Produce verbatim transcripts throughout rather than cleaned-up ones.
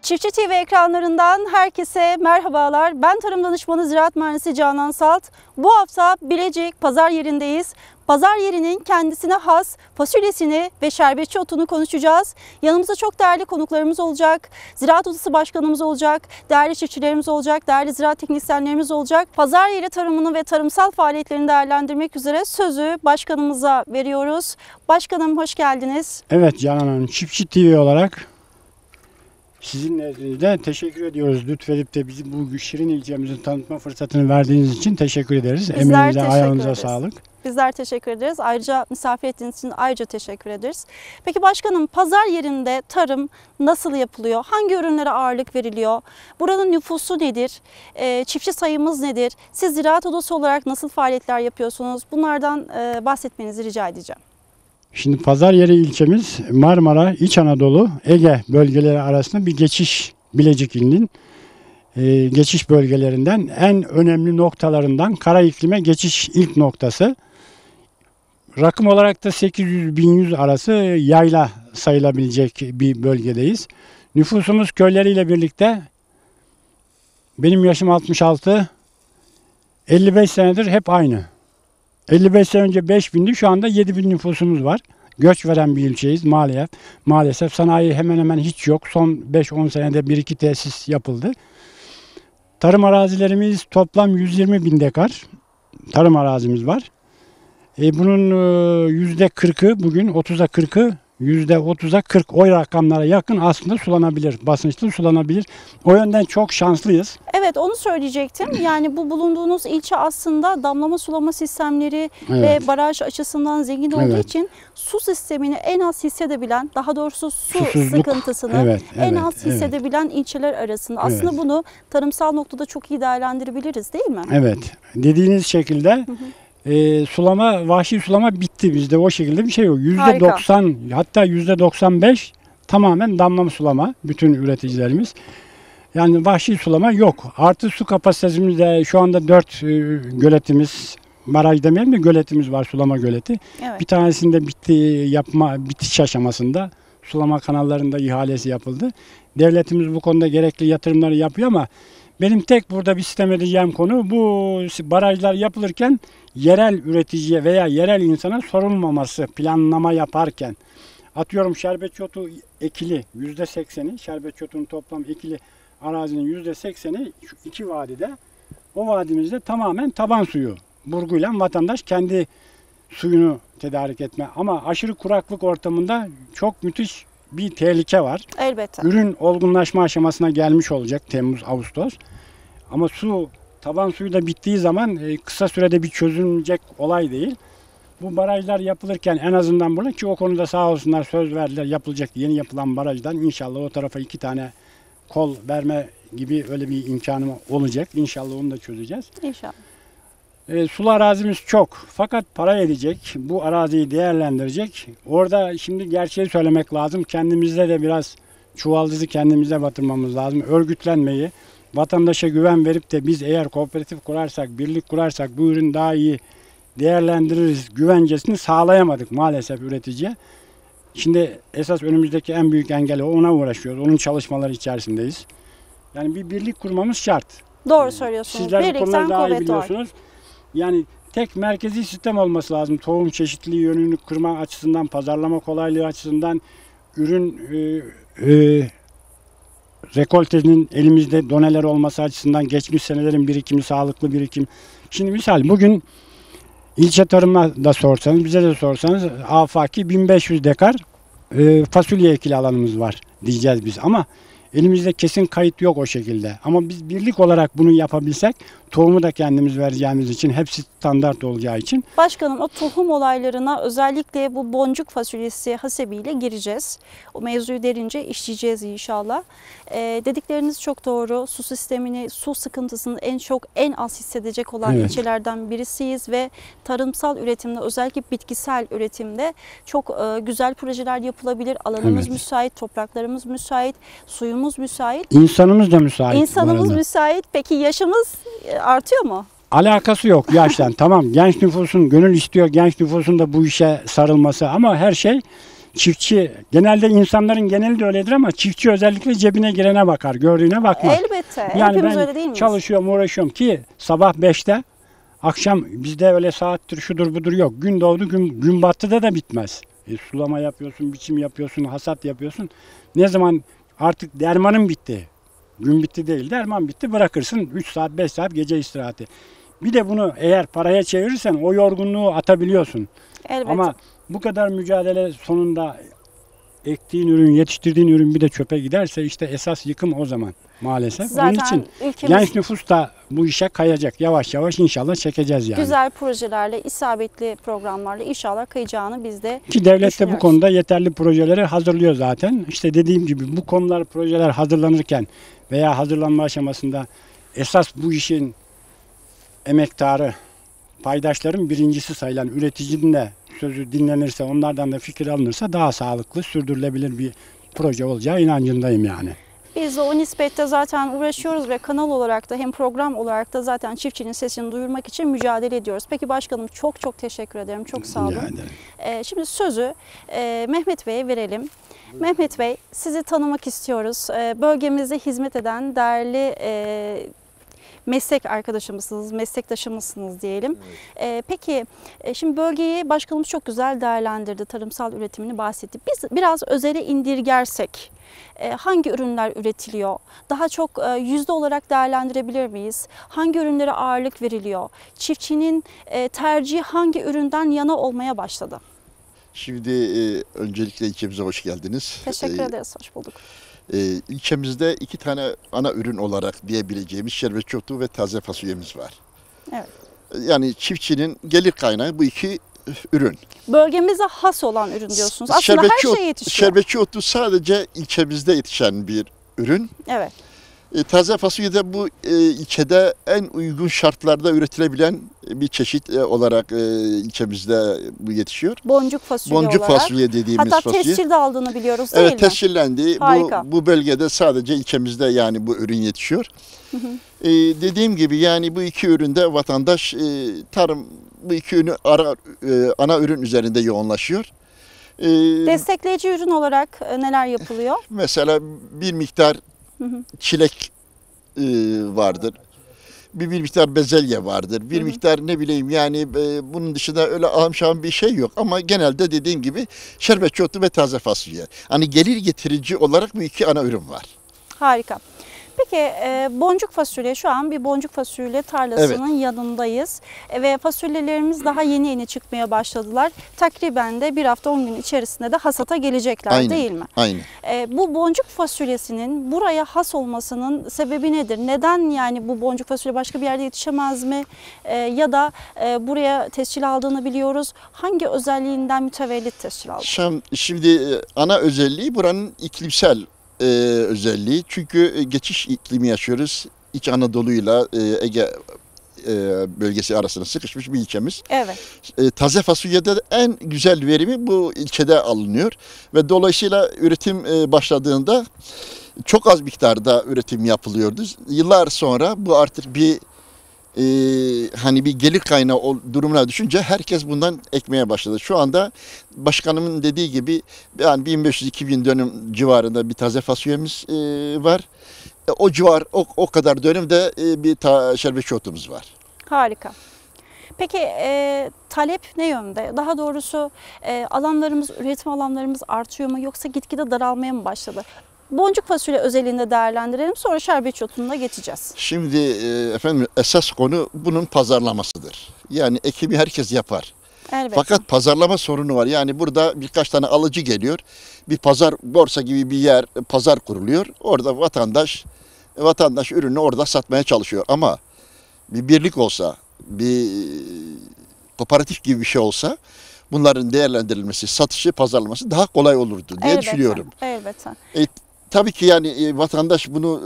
Çiftçi T V ekranlarından herkese merhabalar. Ben tarım danışmanı ziraat mühendisi Canan Salt. Bu hafta Bilecik pazar yerindeyiz. Pazar yerinin kendisine has fasulyesini ve şerbetçi otunu konuşacağız. Yanımızda çok değerli konuklarımız olacak. Ziraat Odası başkanımız olacak. Değerli çiftçilerimiz olacak. Değerli ziraat teknisyenlerimiz olacak. Pazar yeri tarımını ve tarımsal faaliyetlerini değerlendirmek üzere sözü başkanımıza veriyoruz. Başkanım hoş geldiniz. Evet Canan Hanım, Çiftçi T V olarak sizin nezdinizde teşekkür ediyoruz. Lütfedip de bizi bu şirin ilçemizin tanıtma fırsatını verdiğiniz için teşekkür ederiz. Bizler Emeğinize, teşekkür ayağınıza ederiz. sağlık. Bizler teşekkür ederiz. Ayrıca misafir ettiğiniz için ayrıca teşekkür ederiz. Peki başkanım, pazar yerinde tarım nasıl yapılıyor? Hangi ürünlere ağırlık veriliyor? Buranın nüfusu nedir? E, çiftçi sayımız nedir? Siz Ziraat Odası olarak nasıl faaliyetler yapıyorsunuz? Bunlardan e, bahsetmenizi rica edeceğim. Şimdi pazar yeri ilçemiz Marmara, İç Anadolu, Ege bölgeleri arasında bir geçiş, Bilecik ilinin e, geçiş bölgelerinden en önemli noktalarından, kara iklime geçiş ilk noktası. Rakım olarak da sekiz yüz bin yüz arası yayla sayılabilecek bir bölgedeyiz. Nüfusumuz köyleriyle birlikte, benim yaşım altmış altı, elli beş senedir hep aynı. elli beş sene önce beş bindi, şu anda yedi bin nüfusumuz var. Göç veren bir ilçeyiz maalesef. Maalesef sanayi hemen hemen hiç yok. Son beş on senede bir iki tesis yapıldı. Tarım arazilerimiz toplam yüz yirmi bin dekar tarım arazimiz var. E bunun yüzde kırkı bugün otuza kırkı yüzde otuza kırk oy rakamlara yakın aslında sulanabilir. Basınçlı sulanabilir. O yönden çok şanslıyız. Evet, onu söyleyecektim. Yani bu bulunduğunuz ilçe aslında damlama sulama sistemleri Evet. ve baraj açısından zengin olduğu Evet. için su sistemini en az hissedebilen, daha doğrusu su Susuzluk. sıkıntısını Evet, en evet, az hissedebilen ilçeler arasında. Aslında Evet. bunu tarımsal noktada çok iyi değerlendirebiliriz, değil mi? Evet. Dediğiniz şekilde e, sulama, vahşi sulama bitti bizde. O şekilde bir şey yok. yüzde doksan hatta yüzde doksan beş tamamen damlama sulama bütün üreticilerimiz. Yani vahşi sulama yok. Artı su kapasitemiz de şu anda dört e, göletimiz, baraj demeyelim de göletimiz var, sulama göleti. Evet. Bir tanesinde bitti yapma bitiş aşamasında, sulama kanallarında ihalesi yapıldı. Devletimiz bu konuda gerekli yatırımları yapıyor ama benim tek burada bir sitem edeceğim konu, bu barajlar yapılırken yerel üreticiye veya yerel insana sorulmaması planlama yaparken. Atıyorum şerbetçi otu ekili yüzde sekseni, şerbetçi otunun toplam ekili arazinin yüzde sekseni şu iki vadide. O vadimizde tamamen taban suyu burguyla vatandaş kendi suyunu tedarik etme. Ama aşırı kuraklık ortamında çok müthiş bir tehlike var. Elbette. Ürün olgunlaşma aşamasına gelmiş olacak Temmuz, Ağustos. Ama su, taban suyu da bittiği zaman kısa sürede bir çözülecek olay değil. Bu barajlar yapılırken en azından burada, ki o konuda sağ olsunlar söz verdiler, yapılacak yeni yapılan barajdan inşallah o tarafa iki tane kol verme gibi öyle bir imkanım olacak. İnşallah onu da çözeceğiz. İnşallah. E, sulu arazimiz çok. Fakat para edecek, bu araziyi değerlendirecek. Orada şimdi gerçeği söylemek lazım. Kendimizde de biraz çuvaldızı kendimize batırmamız lazım. Örgütlenmeyi, vatandaşa güven verip de biz eğer kooperatif kurarsak, birlik kurarsak bu ürün daha iyi değerlendiririz güvencesini sağlayamadık maalesef üreticiye. Şimdi esas önümüzdeki en büyük engel o, ona uğraşıyoruz. Onun çalışmaları içerisindeyiz. Yani bir birlik kurmamız şart. Doğru söylüyorsunuz. Sizler bu Birlikten konuları daha iyi kuvvet var. biliyorsunuz. Yani tek merkezi sistem olması lazım. Tohum çeşitliliği yönünü kırma açısından, pazarlama kolaylığı açısından, ürün e, e, rekoltenin elimizde doneler olması açısından, geçmiş senelerin birikimi, sağlıklı birikim. Şimdi misal bugün ilçe tarıma da sorsanız, bize de sorsanız afaki bin beş yüz dekar e, fasulye ekili alanımız var diyeceğiz biz. Ama elimizde kesin kayıt yok o şekilde. Ama biz birlik olarak bunu yapabilsek, tohumu da kendimiz vereceğimiz için, hepsi standart olacağı için. Başkanım, o tohum olaylarına özellikle bu boncuk fasulyesi hasebiyle gireceğiz. O mevzuyu derince işleyeceğiz inşallah. Ee, dedikleriniz çok doğru. Su sistemini, su sıkıntısını en çok, en az hissedecek olan Evet. ilçelerden birisiyiz ve tarımsal üretimde, özellikle bitkisel üretimde çok e, güzel projeler yapılabilir. Alanımız Evet. müsait, topraklarımız müsait, suyumuz müsait. İnsanımız da müsait. İnsanımız müsait. Peki yaşımız e, artıyor mu? Alakası yok yaştan. Tamam, genç nüfusun gönül istiyor, genç nüfusun da bu işe sarılması ama her şey çiftçi, genelde insanların geneli de öyledir ama çiftçi özellikle cebine girene bakar, gördüğüne bakmaz. Elbette. Yani Hepimiz ben öyle değil miyiz? çalışıyorum, uğraşıyorum ki sabah beşte, akşam bizde öyle saattir şudur budur yok. Gün doğdu, gün, gün battıda da bitmez. E, sulama yapıyorsun, biçim yapıyorsun, hasat yapıyorsun. Ne zaman artık dermanın bitti. Gün bitti değil, derman bitti, bırakırsın üç saat beş saat gece istirahati. Bir de bunu eğer paraya çevirirsen o yorgunluğu atabiliyorsun. Elbette. Ama bu kadar mücadele sonunda ektiğin ürün, yetiştirdiğin ürün bir de çöpe giderse işte esas yıkım o zaman maalesef. Zaten Onun için ülkemiz genç nüfus da bu işe kayacak. Yavaş yavaş inşallah çekeceğiz yani. güzel projelerle, isabetli programlarla inşallah kayacağını biz de Ki devlet de bu düşünüyoruz. konuda yeterli projeleri hazırlıyor zaten. İşte dediğim gibi bu konular, projeler hazırlanırken veya hazırlanma aşamasında esas bu işin emektarı, paydaşların birincisi sayılan üreticinin de sözü dinlenirse, onlardan da fikir alınırsa daha sağlıklı, sürdürülebilir bir proje olacağı inancındayım yani. Biz de o nispette zaten uğraşıyoruz ve kanal olarak da hem program olarak da zaten çiftçinin sesini duyurmak için mücadele ediyoruz. Peki başkanım, çok çok teşekkür ederim. Çok sağ olun. Rica ederim. Ee, şimdi sözü e, Mehmet Bey'e verelim. Mehmet Bey, sizi tanımak istiyoruz. Ee, bölgemizde hizmet eden değerli e, meslek arkadaşımızsınız, meslektaşımızsınız diyelim. Ee, peki e, şimdi bölgeyi başkanımız çok güzel değerlendirdi, tarımsal üretimini bahsetti. Biz biraz özele indirgersek e, hangi ürünler üretiliyor? Daha çok e, yüzde olarak değerlendirebilir miyiz? Hangi ürünlere ağırlık veriliyor? Çiftçinin e, tercihi hangi üründen yana olmaya başladı? Şimdi e, öncelikle ilçemize hoş geldiniz. Teşekkür E, ederiz, hoş bulduk. e, ilçemizde iki tane ana ürün olarak diyebileceğimiz şerbetçi otu ve taze fasulyemiz var. Evet. E, Yani çiftçinin gelir kaynağı bu iki ürün. Bölgemize has olan ürün diyorsunuz. Aslında Şerbetçi her ot- şey yetişiyor. Şerbetçi otu sadece ilçemizde yetişen bir ürün. Evet. E, taze fasulye de bu e, ilçede en uygun şartlarda üretilebilen bir çeşit e, olarak e, ilçemizde bu yetişiyor. Boncuk fasulye Boncuk olarak. fasulye dediğimiz Hatta fasulye. tescil de aldığını biliyoruz değil Evet, mi? tescillendi. Harika. Bu, bu bölgede sadece ilçemizde yani bu ürün yetişiyor. Hı hı. Ee, dediğim gibi yani bu iki üründe vatandaş e, tarım bu iki ürünü ara, e, ana ürün üzerinde yoğunlaşıyor. Ee, Destekleyici ürün olarak e, neler yapılıyor? mesela bir miktar Hı hı. çilek e, vardır. Bir, bir miktar bezelye vardır. Bir Hı hı. miktar ne bileyim yani e, bunun dışında öyle ahım bir şey yok. Ama genelde dediğim gibi şerbetçi otu ve taze fasulye. Hani gelir getirici olarak bu iki ana ürün var. Harika. Peki e, boncuk fasulye, şu an bir boncuk fasulye tarlasının yanındayız. E, ve fasulyelerimiz daha yeni yeni çıkmaya başladılar. Takriben de bir hafta on gün içerisinde de hasata gelecekler Aynen. değil mi? Aynen. E, bu boncuk fasulyesinin buraya has olmasının sebebi nedir? Neden yani bu boncuk fasulye başka bir yerde yetişemez mi? E, ya da e, buraya tescil aldığını biliyoruz. Hangi özelliğinden mütevellit tescil aldı? Şam, şimdi e, ana özelliği buranın iklimsel e, özelliği. Çünkü e, geçiş iklimi yaşıyoruz. İç Anadolu'yla e, Ege e, bölgesi arasında sıkışmış bir ilçemiz. Evet. E, taze fasulyede de en güzel verimi bu ilçede alınıyor. Ve dolayısıyla üretim e, başladığında çok az miktarda üretim yapılıyordu. Yıllar sonra bu artık bir e, hani bir gelir kaynağı ol- durumuna düşünce herkes bundan ekmeye başladı. Şu anda başkanımın dediği gibi yani bin beş yüz iki bin dönüm civarında bir taze fasulyemiz e, var. E, o civar o, o kadar dönümde e, bir ta, şerbetçi otumuz var. Harika. Peki e, talep ne yönde? Daha doğrusu e, alanlarımız, üretim alanlarımız artıyor mu yoksa gitgide daralmaya mı başladı? Boncuk fasulye özelinde değerlendirelim, sonra şerbetçi otuna geçeceğiz. Şimdi e, efendim esas konu bunun pazarlamasıdır. Yani ekimi herkes yapar. Elbette. Fakat pazarlama sorunu var. Yani burada birkaç tane alıcı geliyor. Bir pazar, borsa gibi bir yer, pazar kuruluyor. Orada vatandaş vatandaş ürünü orada satmaya çalışıyor. Ama bir birlik olsa, bir kooperatif gibi bir şey olsa bunların değerlendirilmesi, satışı, pazarlaması daha kolay olurdu diye Elbette, düşünüyorum. Elbette. E, tabii ki yani e, vatandaş bunu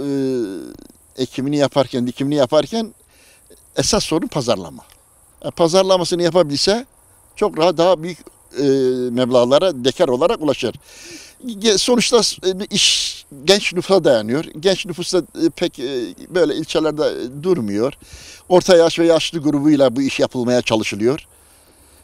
e, ekimini yaparken, dikimini yaparken esas sorun pazarlama. E, pazarlamasını yapabilse çok rahat daha büyük e, meblağlara dekar olarak ulaşır. Ge- Sonuçta e, iş genç nüfusa dayanıyor. Genç nüfus da e, pek e, böyle ilçelerde e, durmuyor. Orta yaş ve yaşlı grubuyla bu iş yapılmaya çalışılıyor.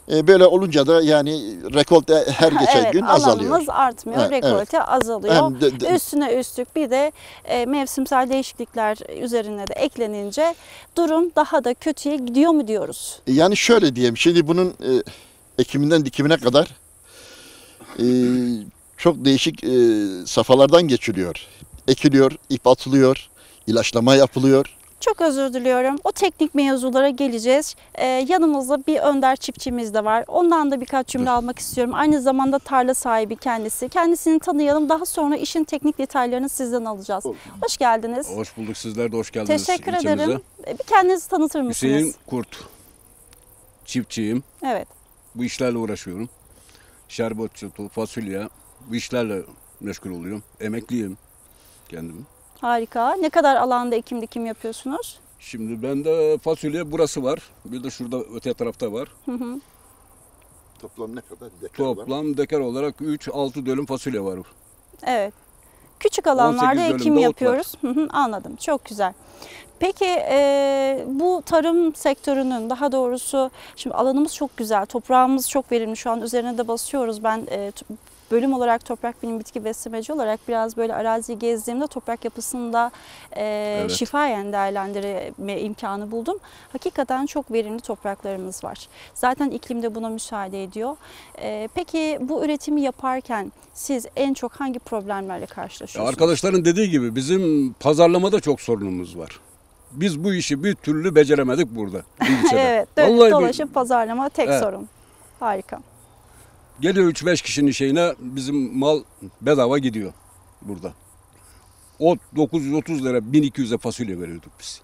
E, böyle olunca da yani rekolte her geçen Evet, gün azalıyor. alanımız artmıyor, Evet, rekolte azalıyor. Hem de- de- Üstüne üstlük bir de e, mevsimsel değişiklikler üzerine de eklenince durum daha da kötüye gidiyor mu diyoruz? Yani şöyle diyeyim, şimdi bunun e, ekiminden dikimine kadar e, çok değişik e, safhalardan geçiliyor. Ekiliyor, ip atılıyor, ilaçlama yapılıyor. Çok özür diliyorum. O teknik mevzulara geleceğiz. Ee, yanımızda bir önder çiftçimiz de var. Ondan da birkaç cümle almak istiyorum. Aynı zamanda tarla sahibi kendisi. Kendisini tanıyalım. Daha sonra işin teknik detaylarını sizden alacağız. Olur. Hoş geldiniz. Hoş bulduk, sizler de hoş geldiniz Teşekkür ilçemize. ederim. Ee, Bir kendinizi tanıtır mısınız? Hüseyin Kurt, çiftçiyim. Evet. Bu işlerle uğraşıyorum. Şerbetçi, fasulye, bu işlerle meşgul oluyorum. Emekliyim kendim. Harika. Ne kadar alanda ekim dikim yapıyorsunuz? Şimdi bende fasulye burası var. Bir de şurada öte tarafta var. Hı hı. Toplam ne kadar dekar var? Toplam dekar olarak üç altı dönüm fasulye var. Evet. Küçük alanlarda on sekiz ekim dönümde ot yapıyoruz. Hı hı, anladım. Çok güzel. Peki e, bu tarım sektörünün, daha doğrusu şimdi alanımız çok güzel, toprağımız çok verimli. Şu an üzerine de basıyoruz. Ben e, t- bölüm olarak toprak bilim bitki beslemeci olarak biraz böyle araziyi gezdiğimde toprak yapısında e, Evet. şifayen değerlendirme imkanı buldum. Hakikaten çok verimli topraklarımız var. Zaten iklim de buna müsaade ediyor. E, peki bu üretimi yaparken siz en çok hangi problemlerle Ya karşılaşıyorsunuz? arkadaşların dediği gibi bizim pazarlamada çok sorunumuz var. Biz bu işi bir türlü beceremedik burada. bu ilçede. Evet, dönüp Vallahi bir- dolaşıp pazarlama tek Evet. sorun. Harika. Geliyor üç beş kişinin şeyine bizim mal bedava gidiyor burada. O dokuz yüz otuz lira bin iki yüze fasulye veriyorduk biz.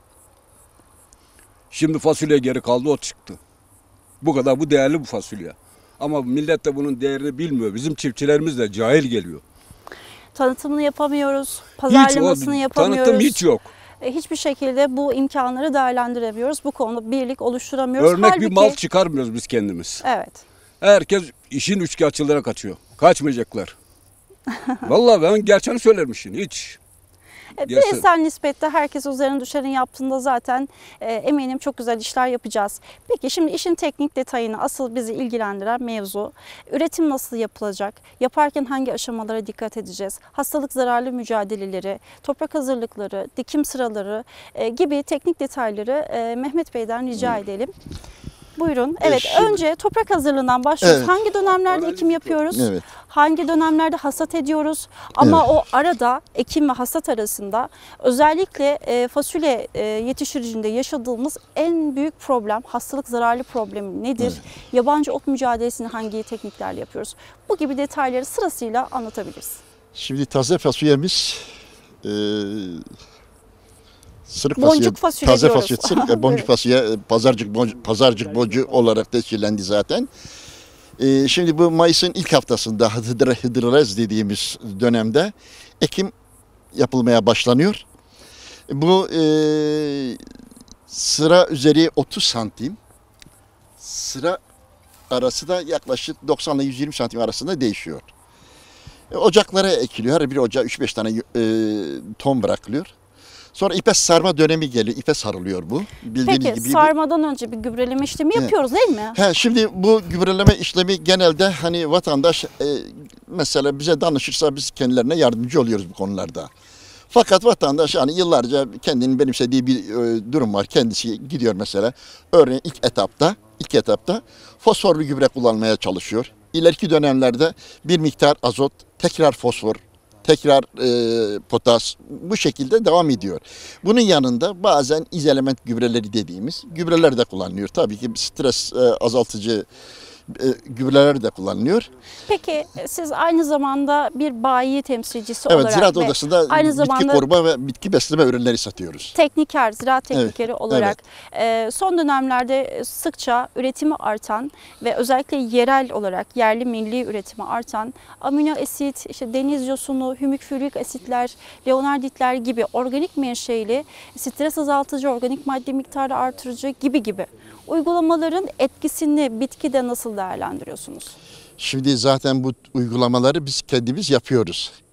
Şimdi fasulye geri kaldı, o çıktı. Bu kadar, bu değerli bu fasulye. Ama millet de bunun değerini bilmiyor. Bizim çiftçilerimiz de cahil geliyor. Tanıtımını yapamıyoruz, Hiç pazarlamasını o yapamıyoruz. tanıtım hiç yok. E, Hiçbir şekilde bu imkanları değerlendiremiyoruz. Bu konuda birlik oluşturamıyoruz. Örnek Halbuki, bir mal çıkarmıyoruz biz kendimiz. Evet. Herkes işin üçkağıtçılara kaçıyor. Kaçmayacaklar. Vallahi ben gerçeğini söylermişim hiç. E, Gerçi- Bireysel nispette herkes üzerine düşeni yaptığında zaten e, eminim çok güzel işler yapacağız. Peki şimdi işin teknik detayını, asıl bizi ilgilendiren mevzu, üretim nasıl yapılacak, yaparken hangi aşamalara dikkat edeceğiz, hastalık zararlı mücadeleleri, toprak hazırlıkları, dikim sıraları e, gibi teknik detayları e, Mehmet Bey'den rica edelim. Buyurun. Evet, şimdi- önce toprak hazırlığından başlıyoruz. Evet. Hangi dönemlerde ekim yapıyoruz? Evet. Hangi dönemlerde hasat ediyoruz? Ama Evet. o arada ekim ve hasat arasında özellikle e, fasulye e, yetiştiricinde yaşadığımız en büyük problem, hastalık zararlı problemi nedir? Yabancı ot mücadelesini hangi tekniklerle yapıyoruz? Bu gibi detayları sırasıyla anlatabiliriz. Şimdi taze fasulyemiz e, sırık Boncuk fasulye, fasulye taze diyoruz. fasulye, sırık, e, boncuk Evet. fasulye, e, pazarcık boncu, pazarcık boncu olarak tescillendi zaten. E, şimdi bu Mayıs'ın ilk haftasında hıdre, hıdrellez dediğimiz dönemde ekim yapılmaya başlanıyor. Bu e, sıra üzeri otuz santim, sıra arası da yaklaşık doksan ile yüz yirmi santim arasında değişiyor. E, Ocaklara ekiliyor. Her bir ocağa üç beş tane e, ton bırakılıyor. Sonra ipe sarma dönemi geliyor. İpe sarılıyor bu. Bildiğiniz Peki gibi. sarmadan önce bir gübreleme işlemi Evet. yapıyoruz değil mi? He, şimdi bu gübreleme işlemi genelde hani vatandaş e, mesela bize danışırsa biz kendilerine yardımcı oluyoruz bu konularda. Fakat vatandaş hani yıllarca kendinin benimsediği bir e, durum var. Kendisi gidiyor mesela. Örneğin ilk etapta, ilk etapta fosforlu gübre kullanmaya çalışıyor. İleriki dönemlerde bir miktar azot, tekrar fosfor, tekrar e, potas bu şekilde devam ediyor. Bunun yanında bazen izolement gübreleri dediğimiz gübreler de kullanılıyor. Tabii ki stres e, azaltıcı e, gübreler de kullanılıyor. Peki e, siz aynı zamanda bir bayi temsilcisi Evet, olarak Ziraat ve Odası'nda aynı bitki zamanda koruma ve bitki besleme ürünleri satıyoruz. tekniker, ziraat teknikeri Evet, olarak e, son dönemlerde sıkça üretimi artan ve özellikle yerel olarak yerli milli üretimi artan amino asit, işte deniz yosunu, hümikfürik asitler, leonarditler gibi organik menşeli stres azaltıcı, organik madde miktarı artırıcı gibi gibi uygulamaların etkisini bitkide nasıl değerlendiriyorsunuz? Şimdi zaten bu uygulamaları biz kendimiz yapıyoruz.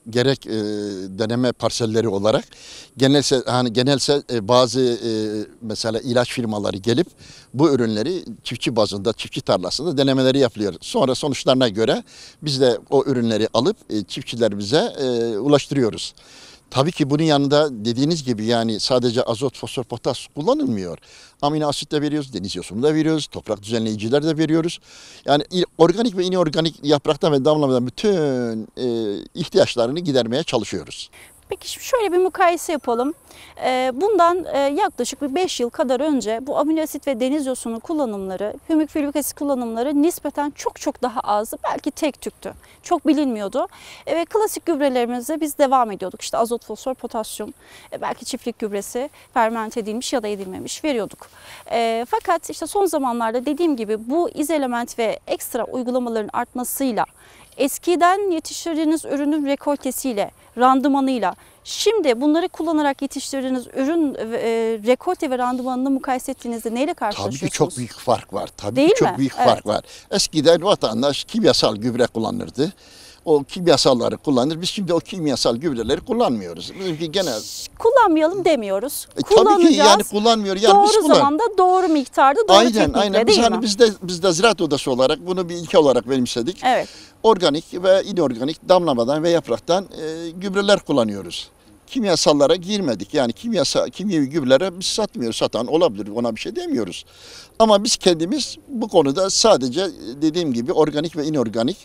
gerek e, deneme parselleri olarak genelse hani genelse e, bazı e, mesela ilaç firmaları gelip bu ürünleri çiftçi bazında, çiftçi tarlasında denemeleri yapılıyor. Sonra sonuçlarına göre biz de o ürünleri alıp e, çiftçilerimize e, ulaştırıyoruz. Tabii ki bunun yanında dediğiniz gibi yani sadece azot, fosfor, potas kullanılmıyor. Amino asit de veriyoruz, deniz yosunu da veriyoruz, toprak düzenleyiciler de veriyoruz. Yani organik ve inorganik yapraktan ve damlamadan bütün e, ihtiyaçlarını gidermeye çalışıyoruz. Peki şimdi şöyle bir mukayese yapalım. Ee, Bundan e, yaklaşık bir beş yıl kadar önce bu amino asit ve deniz yosunu kullanımları, hümik fulvik asit kullanımları nispeten çok çok daha azdı. Belki tek tüktü. Çok bilinmiyordu. E, Ve klasik gübrelerimize biz devam ediyorduk. İşte azot, fosfor, potasyum, e, belki çiftlik gübresi, fermente edilmiş ya da edilmemiş veriyorduk. E, Fakat işte son zamanlarda dediğim gibi bu izolement ve ekstra uygulamaların artmasıyla eskiden yetiştirdiğiniz ürünün rekoltesiyle, randımanıyla, şimdi bunları kullanarak yetiştirdiğiniz ürün e, rekolte ve randımanını mukayese ettiğinizde neyle Tabii karşılaşıyorsunuz? ki çok büyük fark var. Tabii Değil ki çok mi? büyük Evet. fark var. Eskiden vatandaş kimyasal gübre kullanırdı. O kimyasalları kullanır. Biz şimdi o kimyasal gübreleri kullanmıyoruz. Bizimki genel. Kullanmayalım demiyoruz. E, tabii ki yani kullanmıyor. Yani biz doğru kullan. zamanda, doğru miktarda, doğru Aynen teknikle aynen. değil Biz mi? hani bizde bizde Ziraat Odası olarak bunu bir ilke olarak benimsedik. Evet. Organik ve inorganik damlamadan ve yapraktan e, gübreler kullanıyoruz. Kimyasallara girmedik. Yani kimyasal kimyevi gübrelere biz satmıyoruz. Satan olabilir. Ona bir şey demiyoruz. Ama biz kendimiz bu konuda sadece dediğim gibi organik ve inorganik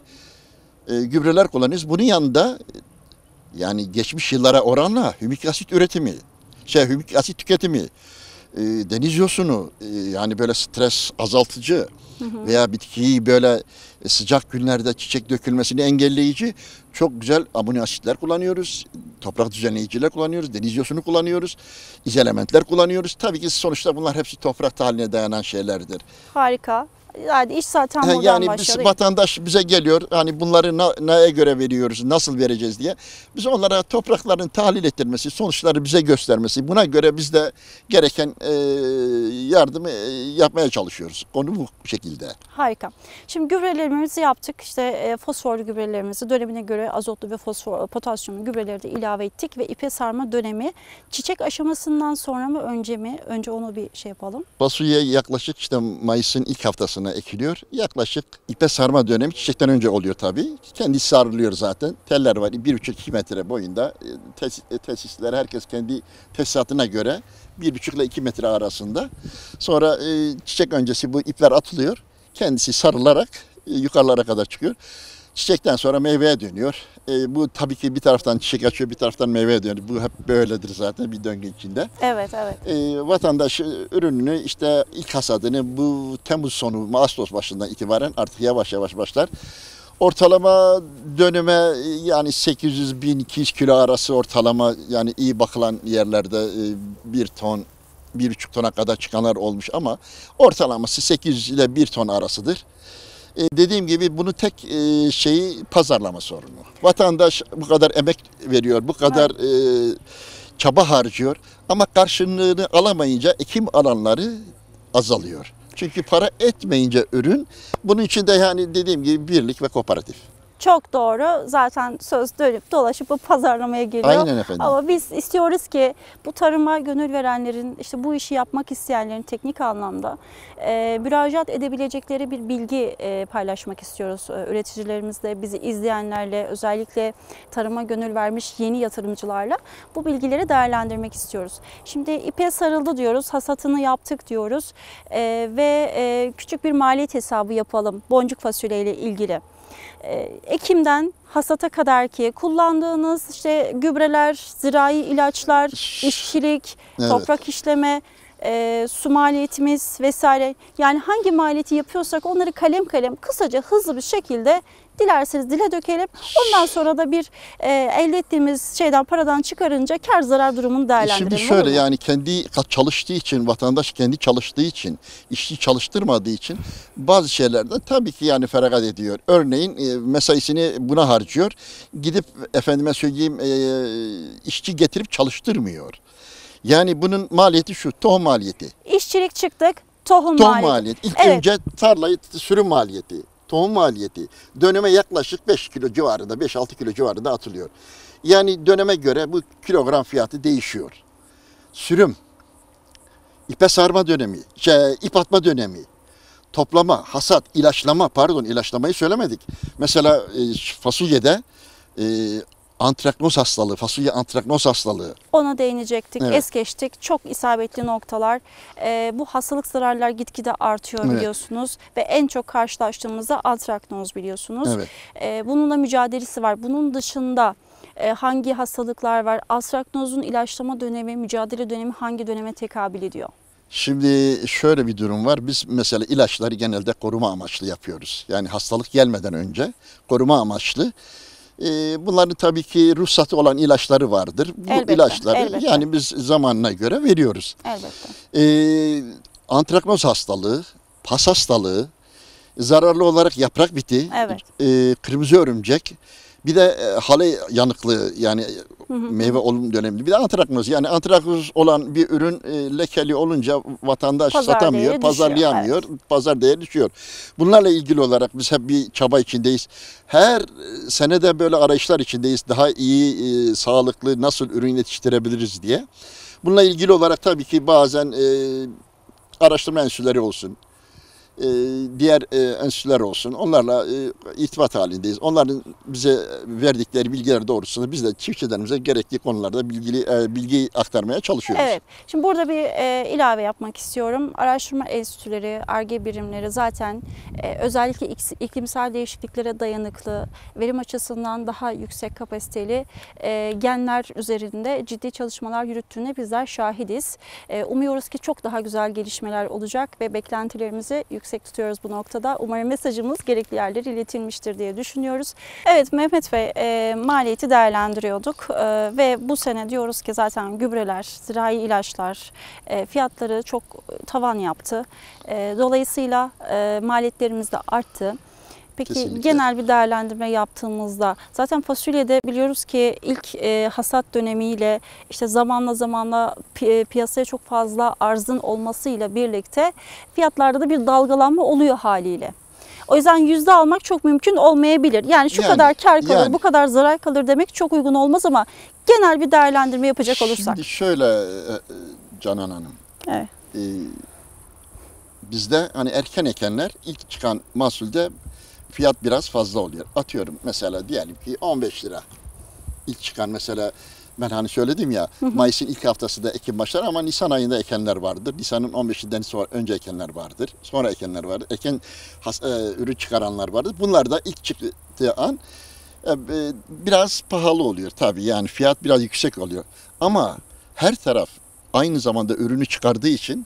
e, gübreler kullanıyoruz. Bunun yanında yani geçmiş yıllara oranla hümik asit üretimi, şey hümik asit tüketimi, e, deniz yosunu, e, yani böyle stres azaltıcı hı hı. veya bitkiyi böyle sıcak günlerde çiçek dökülmesini engelleyici çok güzel amino asitler kullanıyoruz. Toprak düzenleyiciler kullanıyoruz, deniz yosunu kullanıyoruz, izelementler kullanıyoruz. Tabii ki sonuçta bunlar hepsi toprak haline dayanan şeylerdir. Harika. Yani iş zaten buradan yani başladı. biz, vatandaş bize geliyor hani bunları na, neye göre veriyoruz, nasıl vereceğiz diye. Biz onlara toprakların tahlil ettirmesi, sonuçları bize göstermesi, buna göre biz de gereken e, yardımı e, yapmaya çalışıyoruz. Konu bu şekilde. Harika. Şimdi gübrelerimizi yaptık. İşte e, fosforlu gübrelerimizi dönemine göre azotlu ve fosfor, potasyumlu gübreleri de ilave ettik ve ipe sarma dönemi çiçek aşamasından sonra mı önce mi? Önce onu bir şey yapalım. Fasulye yaklaşık işte Mayıs'ın ilk haftasına ekiliyor. Yaklaşık ipe sarma dönemi çiçekten önce oluyor tabii. Kendisi sarılıyor zaten. Teller var. bir buçuk iki metre boyunda. Tesis, tesisler herkes kendi tesisatına göre bir buçuk ile iki metre arasında. Sonra e, çiçek öncesi bu ipler atılıyor. Kendisi sarılarak e, yukarılara kadar çıkıyor. Çiçekten sonra meyveye dönüyor. E, bu tabii ki bir taraftan çiçek açıyor, bir taraftan meyveye dönüyor. Bu hep böyledir zaten bir döngü içinde. Evet, evet. E, vatandaş ürününü işte ilk hasadını bu Temmuz sonu, Ağustos başından itibaren artık yavaş yavaş başlar. Ortalama döneme yani sekiz yüz bin iki yüz kilo arası ortalama yani iyi bakılan yerlerde bir ton, bir buçuk tona kadar çıkanlar olmuş ama ortalaması sekiz yüz ile bir ton arasıdır. E, dediğim gibi bunu tek e, şeyi pazarlama sorunu. Vatandaş bu kadar emek veriyor, bu kadar e, çaba harcıyor ama karşılığını alamayınca ekim alanları azalıyor. Çünkü para etmeyince ürün, bunun için de yani dediğim gibi birlik ve kooperatif. Çok doğru. Zaten söz dönüp dolaşıp bu pazarlamaya geliyor. Aynen efendim. Ama biz istiyoruz ki bu tarıma gönül verenlerin, işte bu işi yapmak isteyenlerin teknik anlamda e, müracaat edebilecekleri bir bilgi e, paylaşmak istiyoruz. E, üreticilerimizle, bizi izleyenlerle, özellikle tarıma gönül vermiş yeni yatırımcılarla bu bilgileri değerlendirmek istiyoruz. Şimdi ipe sarıldı diyoruz, hasatını yaptık diyoruz e, ve e, küçük bir maliyet hesabı yapalım boncuk fasulye ile ilgili. Ekim'den hasata kadar ki kullandığınız işte gübreler, zirai ilaçlar, işçilik, evet. toprak işleme, e, su maliyetimiz vesaire. Yani hangi maliyeti yapıyorsak onları kalem kalem kısaca hızlı bir şekilde dilerseniz dile dökelim. Ondan sonra da bir e, elde ettiğimiz şeyden paradan çıkarınca kar zarar durumunu değerlendirelim. Şimdi şöyle yani kendi çalıştığı için, vatandaş kendi çalıştığı için, işçi çalıştırmadığı için bazı şeylerden tabii ki yani feragat ediyor. Örneğin e, mesaisini buna harcıyor. Gidip efendime söyleyeyim e, işçi getirip çalıştırmıyor. Yani bunun maliyeti şu, tohum maliyeti. İşçilik çıktık, tohum, tohum maliyeti. maliyeti. İlk evet. önce tarlayı sürüm maliyeti. Tohum maliyeti döneme yaklaşık beş kilo civarında, beş altı kilo civarında atılıyor. Yani döneme göre bu kilogram fiyatı değişiyor. Sürüm, ipe sarma dönemi, şey, ip atma dönemi, toplama, hasat, ilaçlama, pardon ilaçlamayı söylemedik. Mesela e, fasulyede e, antraknoz hastalığı, fasulye antraknoz hastalığı. Ona değinecektik, Evet. es geçtik. Çok isabetli noktalar. Ee, bu hastalık zararlar gitgide artıyor Evet. biliyorsunuz. Ve en çok karşılaştığımızda antraknoz biliyorsunuz. Evet. Ee, bununla mücadelesi var. Bunun dışında e, hangi hastalıklar var? Antraknozun ilaçlama dönemi, mücadele dönemi hangi döneme tekabül ediyor? Şimdi şöyle bir durum var. Biz mesela ilaçları genelde koruma amaçlı yapıyoruz. Yani hastalık gelmeden önce koruma amaçlı. Ee, bunların tabii ki ruhsatı olan ilaçları vardır. Bu Elbette, ilaçları elbette. yani biz zamanına göre veriyoruz. Elbette. Ee, antraknoz hastalığı, pas hastalığı, zararlı olarak yaprak biti, Evet. e, kırmızı örümcek, bir de e, hale yanıklığı yani meyve olum döneminde. Bir de antraknoz yani antraknoz olan bir ürün e, lekeli olunca vatandaş Pazar satamıyor, değeri pazarlayamıyor, düşüyor, pazar değeri düşüyor. Bunlarla ilgili olarak biz hep bir çaba içindeyiz. Her e, sene de böyle arayışlar içindeyiz. Daha iyi, e, sağlıklı nasıl ürün yetiştirebiliriz diye. Bununla ilgili olarak tabii ki bazen e, araştırma enstitüleri olsun, e, diğer e, enstitüler olsun. Onlarla e, irtibat halindeyiz. Onların bize verdikleri bilgiler doğrultusunda biz de çiftçilerimize gerekli konularda bilgili e, bilgi aktarmaya çalışıyoruz. Evet. Şimdi burada bir e, ilave yapmak istiyorum. Araştırma enstitüleri, Ar-Ge birimleri zaten e, özellikle ik- iklimsel değişikliklere dayanıklı, verim açısından daha yüksek kapasiteli e, genler üzerinde ciddi çalışmalar yürüttüğüne bizler şahidiz. E, umuyoruz ki çok daha güzel gelişmeler olacak ve beklentilerimizi yüksek tutuyoruz bu noktada. Umarım mesajımız gerekli yerlere iletilmiştir diye düşünüyoruz. Evet Mehmet Bey, e, maliyeti değerlendiriyorduk e, ve bu sene diyoruz ki zaten gübreler, zirai ilaçlar e, fiyatları çok tavan yaptı. E, dolayısıyla e, maliyetlerimiz de arttı. Peki Kesinlikle. genel bir değerlendirme yaptığımızda zaten fasulyede biliyoruz ki ilk e, hasat dönemiyle işte zamanla zamanla pi- piyasaya çok fazla arzın olmasıyla birlikte fiyatlarda da bir dalgalanma oluyor haliyle. O yüzden yüzde almak çok mümkün olmayabilir. Yani şu Yani, kadar kar kalır, yani. bu kadar zarar kalır demek çok uygun olmaz ama genel bir değerlendirme yapacak olursak. Şimdi şöyle e, e, Canan Hanım. Evet. E, bizde hani erken ekenler ilk çıkan mahsulde fiyat biraz fazla oluyor. Atıyorum mesela diyelim ki on beş lira. İlk çıkan mesela ben hani söyledim ya hı hı. Mayıs'ın ilk haftasında ekim başlar ama Nisan ayında ekenler vardır. Nisan'ın on beşinden sonra önce ekenler vardır. Sonra ekenler vardır. Eken has, e, ürün çıkaranlar vardır. Bunlar da ilk çıktığı an e, biraz pahalı oluyor tabii. Yani fiyat biraz yüksek oluyor. Ama her taraf aynı zamanda ürünü çıkardığı için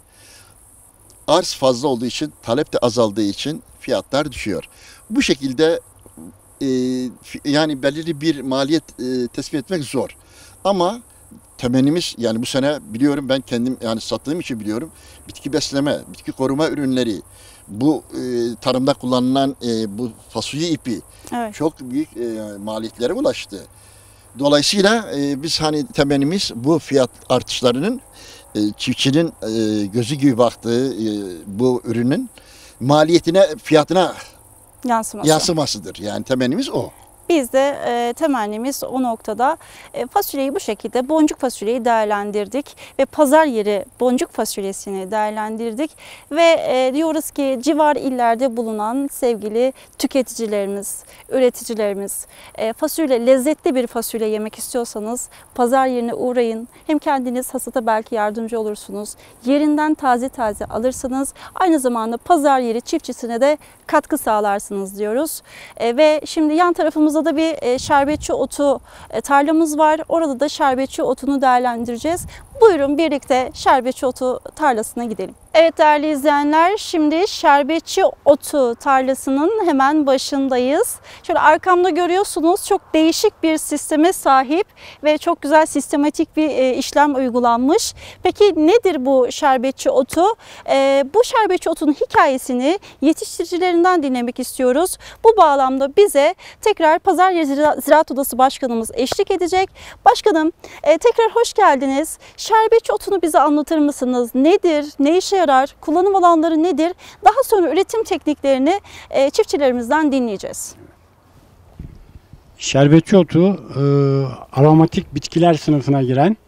arz fazla olduğu için talep de azaldığı için fiyatlar düşüyor. Bu şekilde e, yani belirli bir maliyet e, tespit etmek zor. Ama temennimiz yani bu sene biliyorum ben kendim yani sattığım için biliyorum bitki besleme, bitki koruma ürünleri, bu e, tarımda kullanılan e, bu fasulye ipi Evet. çok büyük e, maliyetlere ulaştı. Dolayısıyla e, biz hani temennimiz bu fiyat artışlarının e, çiftçinin e, gözü gibi baktığı e, bu ürünün maliyetine, fiyatına Yansıması. yansımasıdır. Yani temennimiz o. Biz de e, temennimiz o noktada e, fasulyeyi bu şekilde boncuk fasulyeyi değerlendirdik ve pazar yeri boncuk fasulyesini değerlendirdik ve e, diyoruz ki civar illerde bulunan sevgili tüketicilerimiz, üreticilerimiz e, fasulye lezzetli bir fasulye yemek istiyorsanız pazar yerine uğrayın. Hem kendiniz hasata belki yardımcı olursunuz. Yerinden taze taze alırsınız. Aynı zamanda pazar yeri çiftçisine de katkı sağlarsınız diyoruz. E, ve şimdi yan tarafımızda da bir e, şerbetçi otu e, tarlamız var. Orada da şerbetçi otunu değerlendireceğiz. Buyurun birlikte şerbetçi otu tarlasına gidelim. Evet değerli izleyenler, şimdi şerbetçi otu tarlasının hemen başındayız. Şöyle arkamda görüyorsunuz çok değişik bir sisteme sahip ve çok güzel sistematik bir e, işlem uygulanmış. Peki nedir bu şerbetçi otu? E, bu şerbetçi otunun hikayesini yetiştiricilerinden dinlemek istiyoruz. Bu bağlamda bize tekrar Pazaryeri Ziraat Odası Başkanımız eşlik edecek. Başkanım e, tekrar hoş geldiniz. Şerbetçi otunu bize anlatır mısınız? Nedir? Ne işe yarar? Kullanım alanları nedir? Daha sonra üretim tekniklerini e, çiftçilerimizden dinleyeceğiz. Şerbetçi otu e, aromatik bitkiler sınıfına giren,